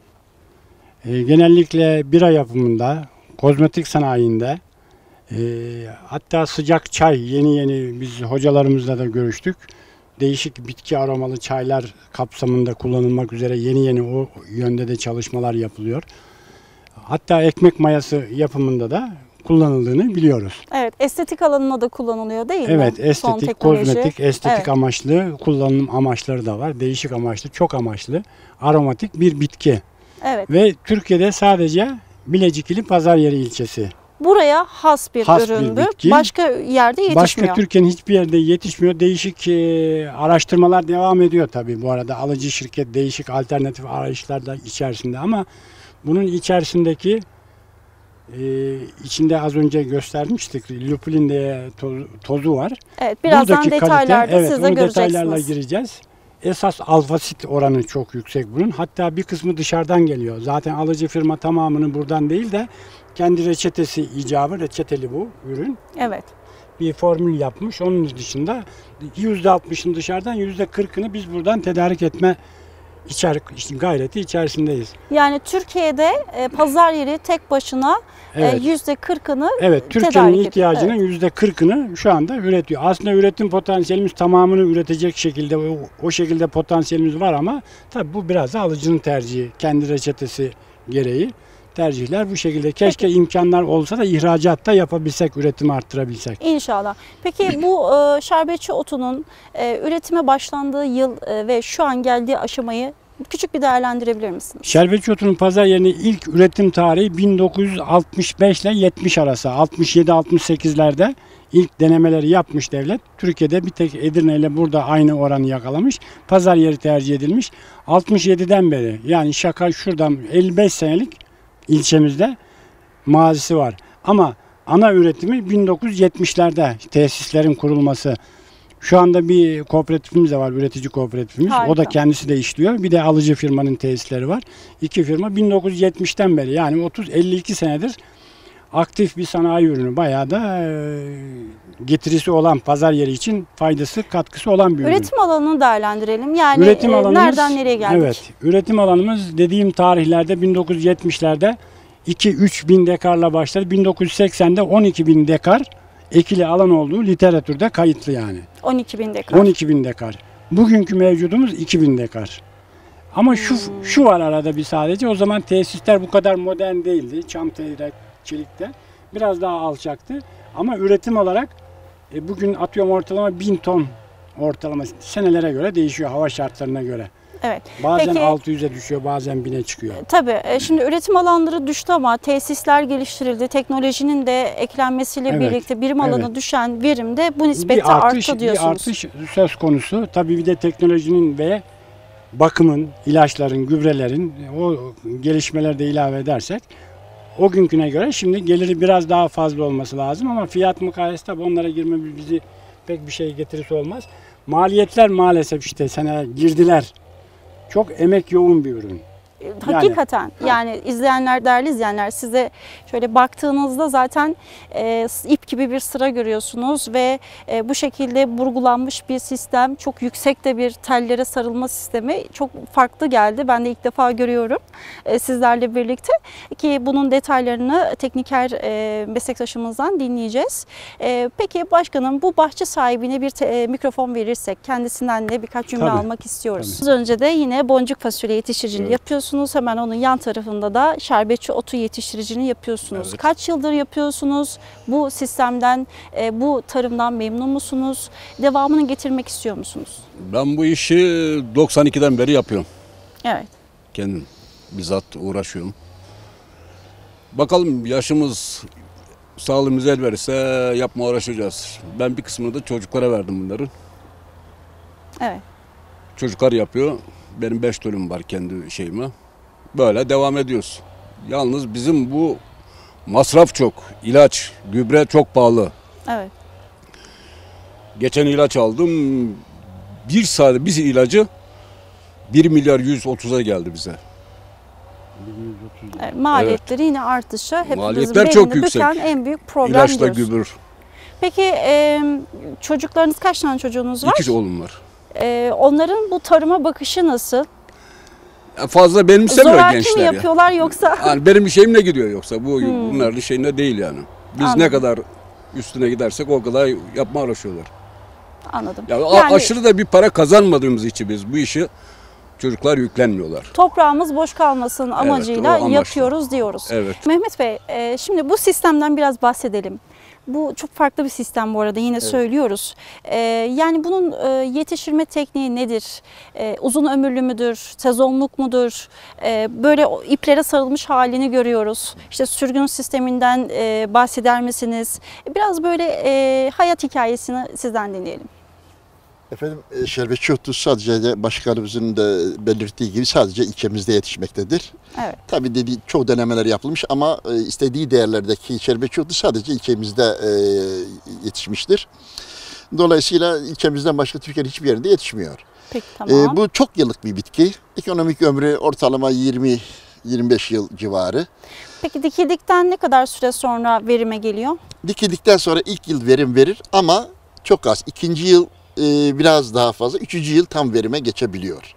e, genellikle bira yapımında, kozmetik sanayinde, e, hatta sıcak çay, yeni yeni biz hocalarımızla da görüştük. Değişik bitki aromalı çaylar kapsamında kullanılmak üzere yeni yeni o yönde de çalışmalar yapılıyor. Hatta ekmek mayası yapımında da kullanıldığını biliyoruz. Evet, estetik alanına da kullanılıyor değil mi? Evet, Son estetik, teknoloji. kozmetik, estetik Evet. amaçlı kullanım amaçları da var. Değişik amaçlı, çok amaçlı, aromatik bir bitki. Evet. Ve Türkiye'de sadece Bilecik ili Pazaryeri ilçesi. Buraya has bir Has bir ürün bu. bitki. Başka yerde yetişmiyor. Başka Türkiye'nin hiçbir yerde yetişmiyor. Değişik e, araştırmalar devam ediyor tabii bu arada. Alıcı şirket değişik alternatif arayışlar da içerisinde ama bunun içerisindeki e, içinde az önce göstermiştik. Lupulin diye toz- tozu var. Evet, birazdan Buradaki detaylarda kalite, evet, siz de onu detaylarla göreceksiniz. gireceğiz. Esas alfasit oranı çok yüksek bunun. Hatta bir kısmı dışarıdan geliyor. Zaten alıcı firma tamamını buradan değil de kendi reçetesi icabı, reçeteli bu ürün. Evet. Bir formül yapmış. Onun dışında yüzde altmışını dışarıdan, yüzde kırkını biz buradan tedarik etme içerik, işte gayreti içerisindeyiz. Yani Türkiye'de e, pazar yeri tek başına Evet. e, yüzde kırkını Evet, Türkiye'nin tedarik ediyor. ihtiyacının Evet. yüzde kırkını şu anda üretiyor. Aslında üretim potansiyelimiz tamamını üretecek şekilde, o, o şekilde potansiyelimiz var ama tabii bu biraz da alıcının tercihi, kendi reçetesi gereği tercihler bu şekilde. Keşke imkanlar olsa da ihracatta yapabilsek, üretimi arttırabilsek. İnşallah. Peki bu e, şerbetçi otunun e, üretime başlandığı yıl e, ve şu an geldiği aşamayı küçük bir değerlendirebilir misiniz? Şerbetçi otunun pazar yerine ilk üretim tarihi bin dokuz yüz altmış beş ile yetmiş arası. altmış yedi altmış sekizlerde ilk denemeleri yapmış devlet. Türkiye'de bir tek Edirne ile burada aynı oranı yakalamış. Pazar yeri tercih edilmiş. altmış yediden beri, yani şaka şuradan elli beş senelik ilçemizde mazisi var. Ama ana üretimi bin dokuz yüz yetmişlerde tesislerin kurulması. Şu anda bir kooperatifimiz de var, üretici kooperatifimiz. Harika. O da kendisi de işliyor. Bir de alıcı firmanın tesisleri var. İki firma bin dokuz yüz yetmişten beri, yani otuz elli iki senedir aktif bir sanayi ürünü. Bayağı da e, getirisi olan, pazar yeri için faydası, katkısı olan bir ürün. Üretim alanını değerlendirelim. Yani Üretim e, alanımız, nereden nereye geldik? Evet, üretim alanımız dediğim tarihlerde bin dokuz yüz yetmişlerde iki üç bin dekarla başladı. bin dokuz yüz seksende on iki bin dekar ekili alan olduğu literatürde kayıtlı yani. on iki bin dekar. on iki bin dekar. Bugünkü mevcudumuz iki bin dekar. Ama şu Hmm. şu var arada bir sadece. O zaman tesisler bu kadar modern değildi. Çam teyrek, çelikte. Biraz daha alçaktı. Ama üretim olarak e, bugün atıyorum ortalama bin ton ortalama, senelere göre değişiyor, hava şartlarına göre. Evet. Bazen Peki- altı yüze düşüyor, bazen bine çıkıyor. Tabii. e, Şimdi üretim alanları düştü ama tesisler geliştirildi. Teknolojinin de eklenmesiyle Evet, birlikte birim alanı evet. düşen verim de bu nispette Bir artış, arttı bir diyorsunuz. artış söz konusu. Tabii bir de teknolojinin ve bakımın, ilaçların, gübrelerin o gelişmeleri de ilave edersek o günküne göre şimdi geliri biraz daha fazla olması lazım ama fiyat mukayese tabii onlara girmemiz bizi pek bir şey getirisi olmaz. Maliyetler maalesef işte sene girdiler. Çok emek yoğun bir ürün. Hakikaten yani izleyenler, değerli izleyenler, size şöyle baktığınızda zaten e, ip gibi bir sıra görüyorsunuz ve e, bu şekilde burgulanmış bir sistem, çok yüksek de bir tellere sarılma sistemi çok farklı geldi. Ben de ilk defa görüyorum e, sizlerle birlikte ki bunun detaylarını tekniker e, meslektaşımızdan dinleyeceğiz. E, peki başkanım, bu bahçe sahibine bir te, e, mikrofon verirsek kendisinden de birkaç cümle Tabii, almak istiyoruz. tabii. Az önce de yine boncuk fasulye yetiştiriciliği Evet. yapıyorsunuz. Hemen onun yan tarafında da şerbetçi otu yetiştiriciliğini yapıyorsunuz. Evet. Kaç yıldır yapıyorsunuz? Bu sistemden, e, bu tarımdan memnun musunuz? Devamını getirmek istiyor musunuz? Ben bu işi doksan ikiden beri yapıyorum. Evet. Kendim bizzat uğraşıyorum. Bakalım yaşımız, sağlığımız el verirse yapma uğraşacağız. Ben bir kısmını da çocuklara verdim bunları. Evet. Çocuklar yapıyor. Benim beş dönüm var kendi şeyime. Böyle devam ediyoruz. Yalnız bizim bu masraf çok. İlaç, gübre çok pahalı. Evet. Geçen ilaç aldım. Bir saat bir ilacı bir milyar yüz otuza geldi bize. Evet, maliyetleri yine artışa hepimizin Maliyetler çok belini yüksek. büken en büyük problem İlaçla diyoruz. gübre. Peki e, çocuklarınız, kaç tane çocuğunuz var? İki oğlum var. E, onların bu tarıma bakışı nasıl? Fazla benimsemiyor Zoraki gençler mi ya. yapıyorlar yoksa? Yani benim şeyimle gidiyor yoksa bu bunların şeyine değil yani. Biz Anladım. ne kadar üstüne gidersek o kadar yapmaya uğraşıyorlar. Anladım. Ya a- Yani aşırı da bir para kazanmadığımız için biz bu işi çocuklar yüklenmiyorlar. toprağımız boş kalmasın amacıyla o amaçla. yapıyoruz diyoruz. Evet. Mehmet Bey, e, şimdi bu sistemden biraz bahsedelim. Bu çok farklı bir sistem bu arada, yine söylüyoruz. E, yani bunun e, yetiştirme tekniği nedir? E, uzun ömürlü müdür? Sezonluk mudur? E, böyle o iplere sarılmış halini görüyoruz. İşte sürgün sisteminden e, bahseder misiniz? Biraz böyle e, hayat hikayesini sizden dinleyelim. Efendim e, şerbetçi otu sadece de başkanımızın da belirttiği gibi sadece ilçemizde yetişmektedir. Evet. Tabii dediği çok denemeler yapılmış ama e, istediği değerlerdeki şerbetçi otu sadece ilçemizde e, yetişmiştir. Dolayısıyla ilçemizden başka Türkiye'nin hiçbir yerinde yetişmiyor. Peki, tamam. E, bu çok yıllık bir bitki. Ekonomik ömrü ortalama yirmi yirmi beş yıl civarı. Peki dikildikten ne kadar süre sonra verime geliyor? Dikildikten sonra ilk yıl verim verir ama çok az. İkinci yıl e, biraz daha fazla. Üçüncü yıl tam verime geçebiliyor.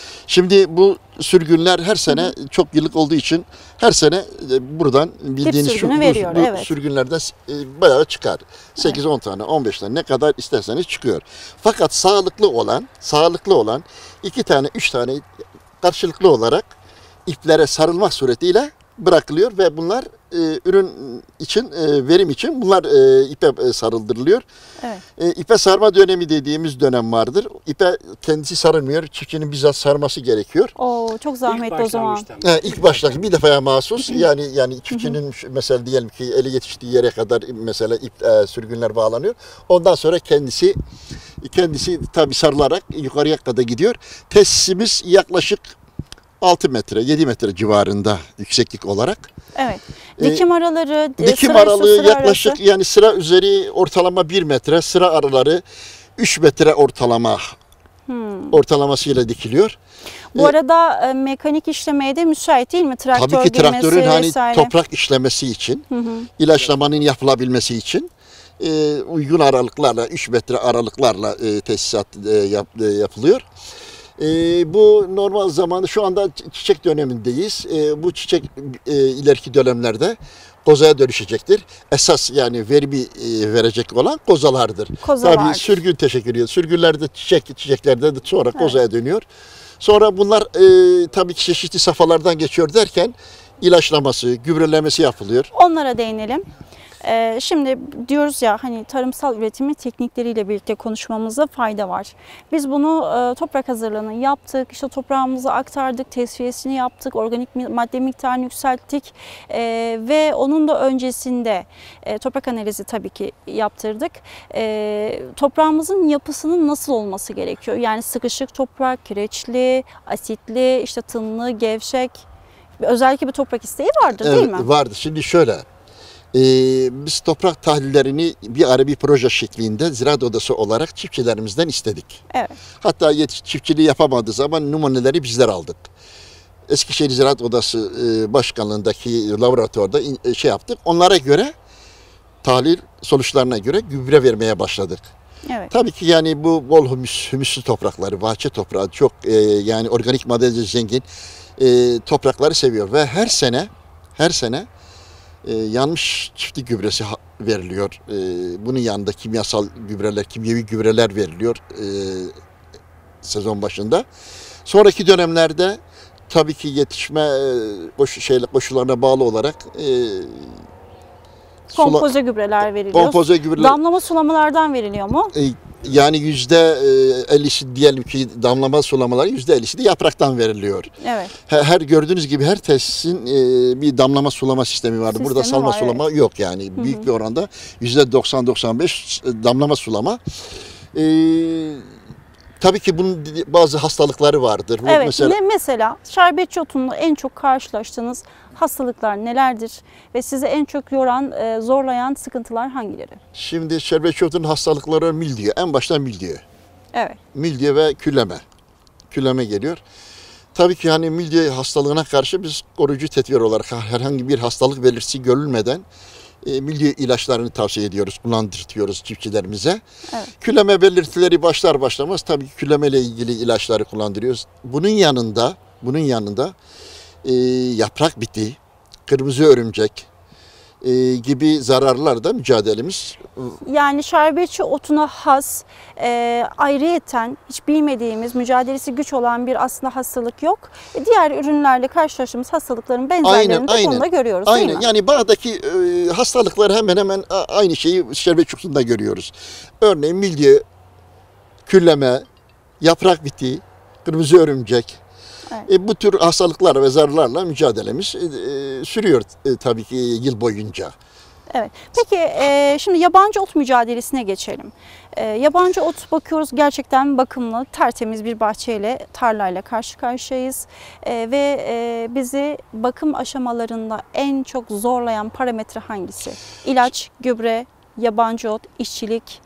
Şimdi bu sürgünler her sene, hı hı, çok yıllık olduğu için her sene e, buradan bildiğiniz şu, sürgünü veriyor, bu, bu evet. sürgünlerden e, bayağı çıkar. sekiz on tane, on beş tane ne kadar isterseniz çıkıyor. Fakat sağlıklı olan, sağlıklı olan iki tane, üç tane karşılıklı olarak iplere sarılmak suretiyle bırakılıyor ve bunlar e, ürün için, e, verim için bunlar e, ipe e, sarıldırılıyor. Evet. E, ipe sarma dönemi dediğimiz dönem vardır. İpe kendisi sarılmıyor, çiftçinin bizzat sarması gerekiyor. Oo, çok zahmetli o zaman. E, ilk başta bir defaya mahsus, yani yani çiftçinin mesela diyelim ki eli yetiştiği yere kadar mesela ip e, sürgünler bağlanıyor. Ondan sonra kendisi kendisi tabii sarılarak yukarıya kadar gidiyor. Tesisimiz yaklaşık altı metre, yedi metre civarında yükseklik olarak. Evet. Dikim araları, Dikim sıra üstü, aralığı sıra yaklaşık arası. yani sıra üzeri ortalama bir metre, sıra araları üç metre ortalama hmm. ortalamasıyla dikiliyor. Bu ee, arada e, mekanik işlemeye de müsait değil mi? Traktör tabii ki traktörün hani vesaire. toprak işlemesi için, hı hı, ilaçlamanın yapılabilmesi için e, uygun aralıklarla, üç metre aralıklarla e, tesisat e, yap, e, yapılıyor. Ee, bu normal zamanı şu anda çiçek dönemindeyiz. Ee, bu çiçek e, ileriki dönemlerde kozaya dönüşecektir. Esas yani verimi e, verecek olan kozalardır. Koza Tabii var. sürgün teşekkür ediyor. Sürgünlerde çiçek, çiçeklerde de sonra evet, kozaya dönüyor. Sonra bunlar e, tabii ki çeşitli safhalardan geçiyor derken ilaçlaması, gübrelemesi yapılıyor. Onlara değinelim. Ee, şimdi diyoruz ya, hani tarımsal üretimin teknikleriyle birlikte konuşmamızda fayda var. Biz bunu e, toprak hazırlığını yaptık, işte toprağımızı aktardık, tesviyesini yaptık, organik madde miktarını yükselttik e, ve onun da öncesinde e, toprak analizi tabii ki yaptırdık. E, toprağımızın yapısının nasıl olması gerekiyor? Yani sıkışık toprak, kireçli, asitli, işte tınlı, gevşek, özellikle bir toprak isteği vardır, evet, değil mi? Vardır. Şimdi şöyle. Ee, biz toprak tahlillerini bir ara bir proje şeklinde Ziraat Odası olarak çiftçilerimizden istedik. Evet. Hatta çiftçiliği yapamadığı zaman numuneleri bizler aldık. Eskişehir Ziraat Odası e, başkanlığındaki laboratuvarda in, şey yaptık. Onlara göre tahlil sonuçlarına göre gübre vermeye başladık. Evet. Tabii ki yani bu bol hümüs, hümüslü toprakları, bahçe toprağı çok e, yani organik maddece zengin e, toprakları seviyor ve her sene her sene Ee, yanmış çiftlik gübresi veriliyor. Ee, bunun yanında kimyasal gübreler, kimyevi gübreler veriliyor e, sezon başında. Sonraki dönemlerde tabii ki yetişme e, koşu, şeyle, koşullarına bağlı olarak e, kompoze sula, gübreler veriliyor. Kompoze gübreler. Damlama sulamalardan veriliyor mu? E, yani yüzde ellisi diyelim ki damlama sulamaları yüzde ellisi de yapraktan veriliyor. Evet. Her, her gördüğünüz gibi her tesisin e, bir damlama sulama sistemi vardı. Sistemi Burada salma var, sulama evet, yok yani. Hı-hı. Büyük bir oranda yüzde doksan doksan beş damlama sulama. E, tabii ki bunun bazı hastalıkları vardır. Evet. Mesela, ne mesela şerbetçi otunla en çok karşılaştığınız hastalıklar nelerdir ve sizi en çok yoran, zorlayan sıkıntılar hangileri? Şimdi şerbetçi otunun hastalıkları mildiyo. En başta mildiyo. Evet. Mildiyo ve külleme. Külleme geliyor. Tabii ki hani mildiyo hastalığına karşı biz koruyucu tedbir olarak herhangi bir hastalık belirtisi görülmeden e, milli ilaçlarını tavsiye ediyoruz, kullandırtıyoruz çiftçilerimize. Evet. Küleme belirtileri başlar başlamaz tabii ki külemeyle ilgili ilaçları kullandırıyoruz. Bunun yanında, bunun yanında e, yaprak biti, kırmızı örümcek e, gibi zararlarla mücadelemiz. Yani şerbetçi otuna has, e, ayrıyeten hiç bilmediğimiz, mücadelesi güç olan bir aslında hastalık yok. E, diğer ürünlerle karşılaştığımız hastalıkların benzerlerini Aynen, de aynen. konuda görüyoruz Aynen. değil mi? Yani bağdaki e, hastalıklar hemen hemen a- aynı şeyi şerbetçi otunda görüyoruz. Örneğin mildiyo, külleme, yaprak biti, kırmızı örümcek. Evet. E, bu tür hastalıklar ve zararlarla mücadelemiz e, e, sürüyor e, tabii ki yıl boyunca. Evet. Peki e, şimdi yabancı ot mücadelesine geçelim. E, yabancı ot bakıyoruz gerçekten bakımlı, tertemiz bir bahçeyle, tarlayla karşı karşıyayız. E, ve e, bizi bakım aşamalarında en çok zorlayan parametre hangisi? İlaç, gübre, yabancı ot, işçilik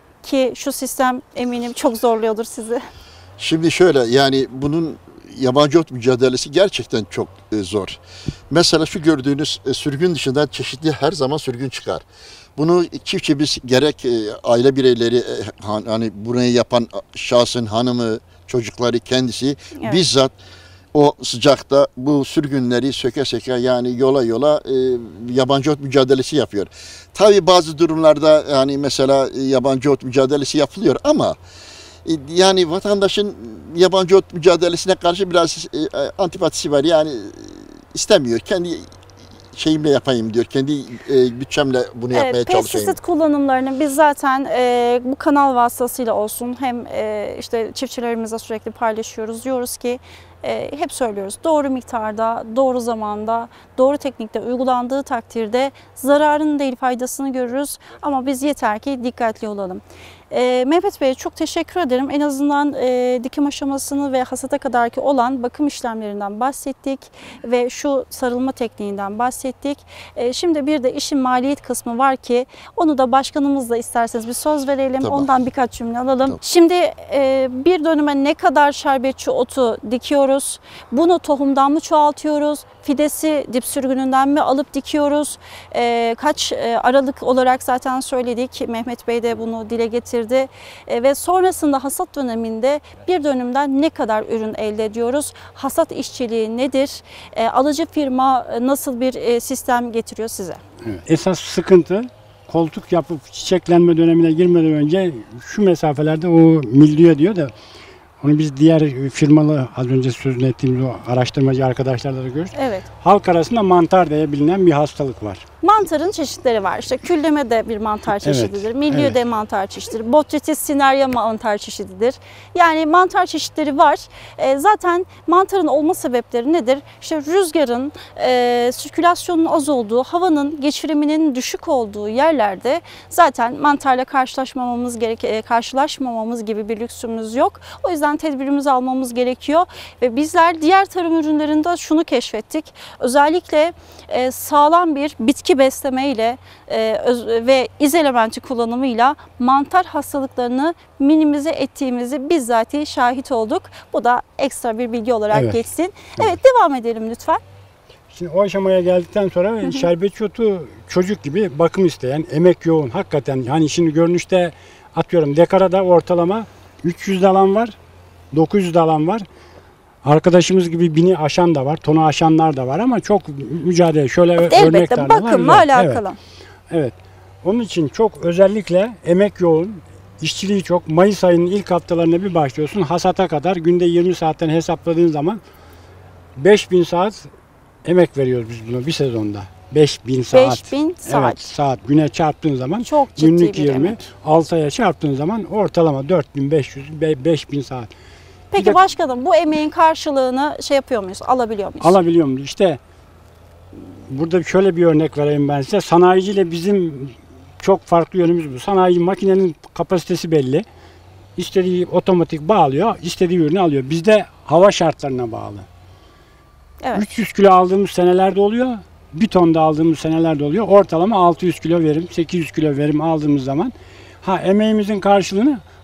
ki şu sistem eminim çok zorluyordur sizi. Şimdi şöyle yani bunun yabancı ot mücadelesi gerçekten çok e, zor. Mesela şu gördüğünüz e, sürgün dışında çeşitli her zaman sürgün çıkar. Bunu çiftçimiz gerek e, aile bireyleri e, han- hani burayı yapan şahsın hanımı, çocukları kendisi Evet. bizzat o sıcakta bu sürgünleri söke söke yani yola yola e, yabancı ot mücadelesi yapıyor. Tabii bazı durumlarda yani mesela e, yabancı ot mücadelesi yapılıyor ama e, yani vatandaşın yabancı ot mücadelesine karşı biraz e, antipatisi var. Yani e, istemiyor. Kendi şeyimle yapayım diyor. Kendi e, bütçemle bunu yapmaya Evet, çalışayım. pestisit kullanımlarını biz zaten e, bu kanal vasıtasıyla olsun hem e, işte çiftçilerimizle sürekli paylaşıyoruz. Diyoruz ki e, hep söylüyoruz doğru miktarda, doğru zamanda, doğru teknikte uygulandığı takdirde zararını değil faydasını görürüz. Ama biz yeter ki dikkatli olalım. E, Mehmet Bey çok teşekkür ederim. En azından e, dikim aşamasını ve hasata kadarki olan bakım işlemlerinden bahsettik ve şu sarılma tekniğinden bahsettik. E, şimdi bir de işin maliyet kısmı var ki onu da başkanımızla isterseniz bir söz verelim. Tamam. Ondan birkaç cümle alalım. Tamam. Şimdi e, bir dönüme ne kadar şerbetçi otu dikiyoruz? Bunu tohumdan mı çoğaltıyoruz? Fidesi dip sürgününden mi alıp dikiyoruz? E, kaç e, aralık olarak zaten söyledik. Mehmet Bey de bunu dile getirdi. E, ve sonrasında hasat döneminde bir dönümden ne kadar ürün elde ediyoruz? Hasat işçiliği nedir? E, alıcı firma nasıl bir e, sistem getiriyor size? Evet. Esas sıkıntı koltuk yapıp çiçeklenme dönemine girmeden önce şu mesafelerde o mildiyo diyor da onu biz diğer firmalı az önce sözünü ettiğimiz o araştırmacı arkadaşlarla da görüyoruz. Evet. Halk arasında mantar diye bilinen bir hastalık var. Mantarın çeşitleri var. İşte külleme de bir mantar çeşididir. Mildiyo evet. de mantar çeşididir. Botrytis cinerea mantar çeşididir. Yani mantar çeşitleri var. E, zaten mantarın olma sebepleri nedir? İşte rüzgarın, e, sirkülasyonun az olduğu, havanın geçiriminin düşük olduğu yerlerde zaten mantarla karşılaşmamamız gerek e, karşılaşmamamız gibi bir lüksümüz yok. O yüzden tedbirimizi almamız gerekiyor ve bizler diğer tarım ürünlerinde şunu keşfettik. Özellikle e, sağlam bir bitki beslemeyle e, öz, ve iz elementi kullanımıyla mantar hastalıklarını minimize ettiğimizi bizzat şahit olduk. Bu da ekstra bir bilgi olarak Evet. geçsin. Evet, Evet. devam edelim lütfen. Şimdi o aşamaya geldikten sonra şerbetçi otu çocuk gibi bakım isteyen, emek yoğun hakikaten. Hani şimdi görünüşte atıyorum dekarada ortalama üç yüz dalan var, dokuz yüz dalan var. Arkadaşımız gibi bini aşan da var, tonu aşanlar da var ama çok mücadele. Şöyle örnek Elbette tarlalar bakımla var. alakalı. Evet, evet. Onun için çok özellikle emek yoğun, işçiliği çok. Mayıs ayının ilk haftalarına bir başlıyorsun. Hasata kadar günde yirmi saatten hesapladığın zaman beş bin saat emek veriyoruz biz buna bir sezonda. beş bin saat. beş bin saat. Evet, saat güne çarptığın zaman Çok ciddi günlük bir yirmi, emek. altı aya çarptığın zaman ortalama dört bin beş yüz, beş bin saat. Peki de- başkanım bu emeğin karşılığını şey yapıyor muyuz? Alabiliyor muyuz? Alabiliyor muyuz? İşte burada şöyle bir örnek vereyim ben size. Sanayiciyle bizim çok farklı yönümüz bu. Sanayi makinenin kapasitesi belli. İstediği otomatik bağlıyor, istediği ürünü alıyor. Bizde hava şartlarına bağlı. Evet. üç yüz kilo aldığımız senelerde oluyor. Bir ton da aldığımız senelerde oluyor. Ortalama altı yüz kilo verim, sekiz yüz kilo verim aldığımız zaman ha emeğimizin karşılığını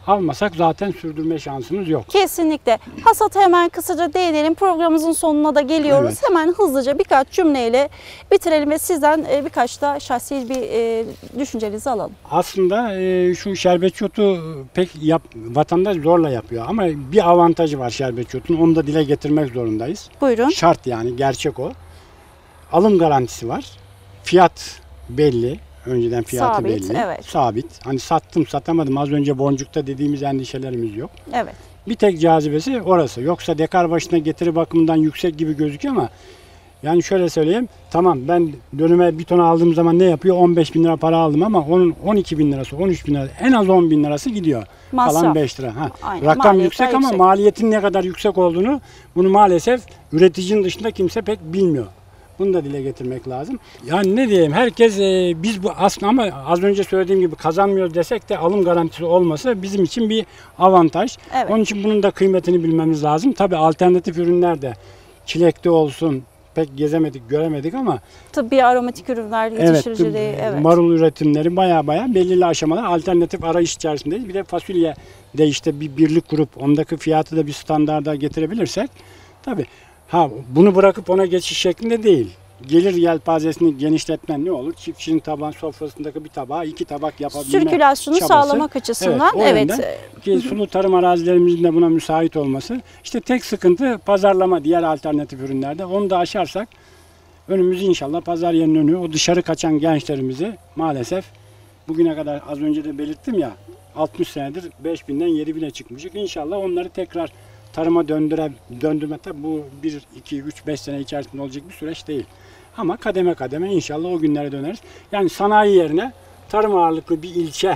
Almasak zaten sürdürme şansımız yok. Kesinlikle. Hasata hemen kısaca değinelim. Programımızın sonuna da geliyoruz. Evet. Hemen hızlıca birkaç cümleyle bitirelim ve sizden e, birkaç da şahsi bir e, düşüncenizi alalım. Aslında e, şu şerbetçi otu pek yap, vatandaş zorla yapıyor ama bir avantajı var şerbetçi otun. Onu da dile getirmek zorundayız. Buyurun. Şart yani, gerçek o. Alım garantisi var. Fiyat belli. Önceden fiyatı Sabit, belli. evet. Sabit. Hani sattım satamadım az önce boncukta dediğimiz endişelerimiz yok. Evet. Bir tek cazibesi orası. Yoksa dekar başına getiri bakımından yüksek gibi gözüküyor ama yani şöyle söyleyeyim. Tamam, ben dönüme bir ton aldığım zaman ne yapıyor? on beş bin lira para aldım ama onun on iki bin lirası, on üç bin lirası, en az on bin lirası gidiyor. Masraf. Kalan beş lira. Ha. Aynen, Rakam maliyetler yüksek ama yüksek. maliyetin ne kadar yüksek olduğunu bunu maalesef üreticinin dışında kimse pek bilmiyor. Bunu da dile getirmek lazım. Yani ne diyeyim, herkes e, biz bu aslında ama az önce söylediğim gibi kazanmıyoruz desek de alım garantisi olması bizim için bir avantaj. Evet. Onun için bunun da kıymetini bilmemiz lazım. Tabii alternatif ürünler de çilekli olsun, pek gezemedik, göremedik ama Tıbbi aromatik ürünler yetiştiriciliği. evet, Evet. marul üretimleri baya baya belirli aşamalar alternatif arayış içerisindeyiz. Bir de fasulye de işte bir birlik kurup ondaki fiyatı da bir standarda getirebilirsek tabii. Ha, bunu bırakıp ona geçiş şeklinde değil. Gelir yelpazesini genişletmen ne olur? Çiftçinin taban sofrasındaki bir tabağa iki tabak yapabilme Sirkülasyonu çabası. sağlamak açısından o evet. yönden ki sulu tarım arazilerimizin de buna müsait olması. İşte tek sıkıntı pazarlama diğer alternatif ürünlerde. Onu da aşarsak önümüz inşallah pazar yerinin önü. O dışarı kaçan gençlerimizi maalesef bugüne kadar az önce de belirttim ya altmış senedir beş binden yedi bine çıkmışık. İnşallah onları tekrar tarıma döndüre, döndürme tabi bu bir, iki, üç, beş sene içerisinde olacak bir süreç değil. Ama kademe kademe inşallah o günlere döneriz. Yani sanayi yerine tarım ağırlıklı bir ilçe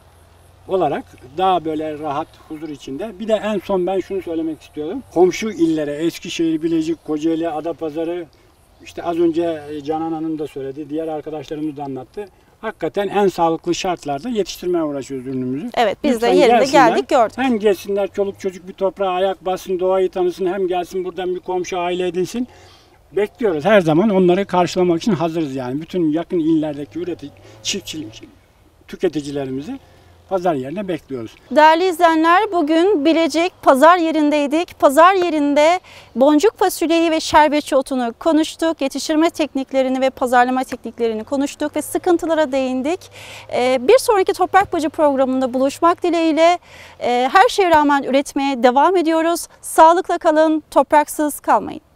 olarak daha böyle rahat, huzur içinde. Bir de en son ben şunu söylemek istiyorum. Komşu illere, Eskişehir, Bilecik, Kocaeli, Adapazarı, işte az önce Canan Hanım da söyledi, diğer arkadaşlarımız da anlattı. Hakikaten en sağlıklı şartlarda yetiştirmeye uğraşıyoruz ürünümüzü. Evet, biz Lütfen de yerinde gelsinler. geldik gördük. Hem gelsinler, çoluk çocuk bir toprağa ayak bassın, doğayı tanısın, hem gelsin buradan bir komşu aile edinsin. Bekliyoruz. Her zaman onları karşılamak için hazırız yani. Bütün yakın illerdeki üretici, çiftçilik, tüketicilerimizi pazar yerine bekliyoruz. Değerli izleyenler, bugün Bilecik pazar yerindeydik. Pazar yerinde boncuk fasulyeyi ve şerbetçi otunu konuştuk. Yetiştirme tekniklerini ve pazarlama tekniklerini konuştuk ve sıkıntılara değindik. Bir sonraki Toprak Bacı programında buluşmak dileğiyle her şeye rağmen üretmeye devam ediyoruz. Sağlıkla kalın, topraksız kalmayın.